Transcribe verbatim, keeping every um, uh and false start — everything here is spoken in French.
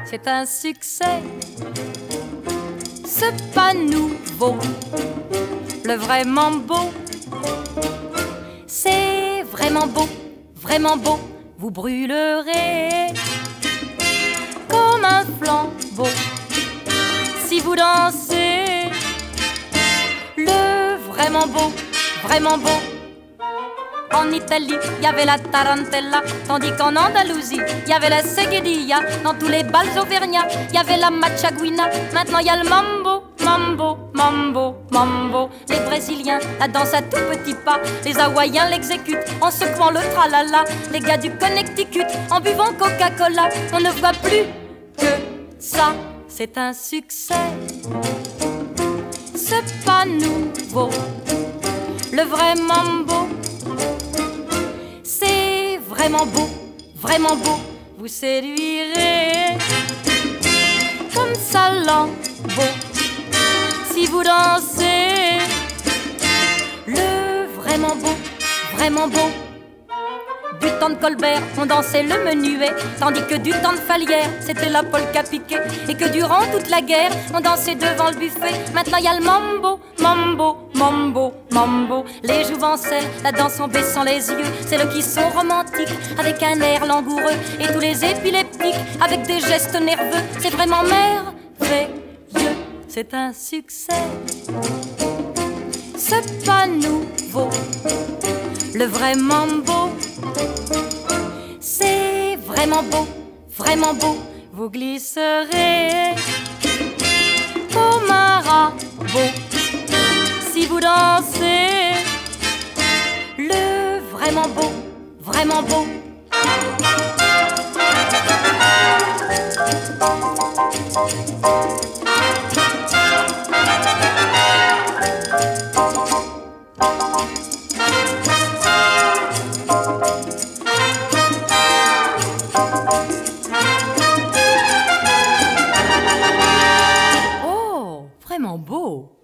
c'est un succès. C'est pas nouveau, le vraiment beau. C'est vraiment beau, vraiment beau. Vous brûlerez comme un flambeau si vous dansez le vraiment beau, vraiment beau. En Italie, il y avait la tarantella, tandis qu'en Andalousie, il y avait la seguedilla. Dans tous les bals auvergnats, il y avait la machaguina. Maintenant, il y a le mambo, mambo, mambo, mambo. Les Brésiliens la dansent à tout petit pas. Les Hawaïens l'exécutent en secouant le tralala. Les gars du Connecticut en buvant Coca-Cola. On ne voit plus que ça, c'est un succès. C'est pas nouveau, le vrai mambo. C'est vraiment beau, vraiment beau. Vous séduirez comme ça lambeau si vous dansez le vraiment beau, vraiment beau. Du temps de Colbert, on dansait le menuet, tandis que du temps de Falière, c'était la polka piquée. Et que durant toute la guerre, on dansait devant le buffet. Maintenant il y a le mambo, mambo, mambo, mambo. Les jouvencelles, la danse en baissant les yeux. C'est le qui sont romantiques, avec un air langoureux. Et tous les épileptiques, avec des gestes nerveux. C'est vraiment merveilleux, c'est un succès. C'est pas nouveau, le vrai mambo. C'est vraiment beau, vraiment beau. Vous glisserez comme un rabot si vous dansez le vraiment beau, vraiment beau. Oh, vraiment beau.